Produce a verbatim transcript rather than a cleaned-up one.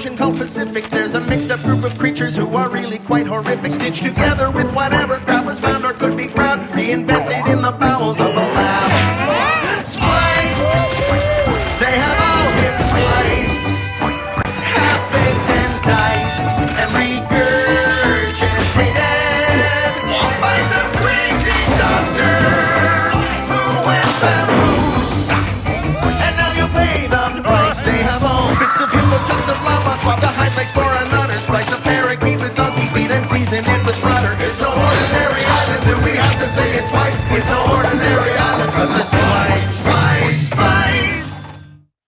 ocean called Pacific. There's a mixed up group of creatures who are really quite horrific, stitched together with whatever crap was found or could be grabbed, reinvented in the bowels of a lab. Spliced, they have all been spliced, half-baked and diced, and regurgitated by some crazy doctor who went bamboos. And now you pay the price. They have all bits of hippo, chunks of llama, swap the hind legs for another, splice a parakeet with donkey feet and season it with butter. It's no ordinary island, do we have to say it twice? It's no ordinary island, cause it's spliced.